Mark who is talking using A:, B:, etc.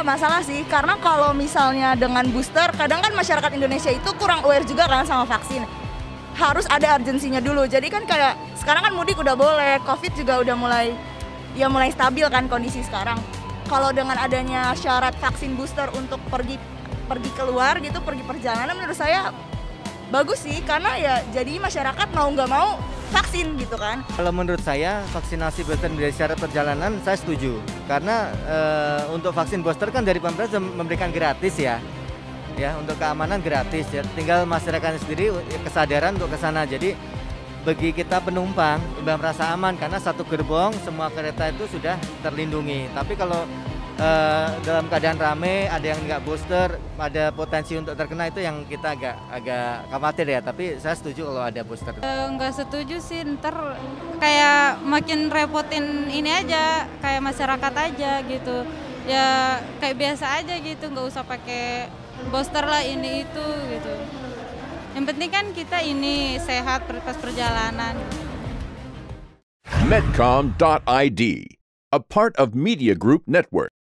A: nggak masalah sih, karena kalau misalnya dengan booster, kadang kan masyarakat Indonesia itu kurang aware juga kan sama vaksin. Harus ada urgensinya dulu. Jadi kan kayak sekarang kan mudik udah boleh, COVID juga udah mulai stabil kan kondisi sekarang. Kalau dengan adanya syarat vaksin booster untuk pergi keluar gitu, pergi perjalanan, menurut saya bagus sih, karena ya jadi masyarakat mau nggak mau vaksin gitu kan.
B: Kalau menurut saya vaksinasi booster menjadi syarat perjalanan, saya setuju. Karena untuk vaksin booster kan dari pemerintah memberikan gratis ya, untuk keamanan gratis ya. Tinggal masyarakat sendiri kesadaran untuk ke sana. Jadi bagi kita penumpang merasa aman karena satu gerbong semua kereta itu sudah terlindungi. Tapi kalau dalam keadaan rame, ada yang nggak booster, ada potensi untuk terkena, itu yang kita agak khawatir ya. Tapi saya setuju kalau ada booster.
C: Nggak setuju sih, ntar kayak makin repotin ini aja, kayak masyarakat aja gitu. Ya kayak biasa aja gitu, nggak usah pakai booster lah ini itu gitu. Yang penting kan kita ini sehat pas perjalanan.
D: Medcom.id, a part of Media Group Network.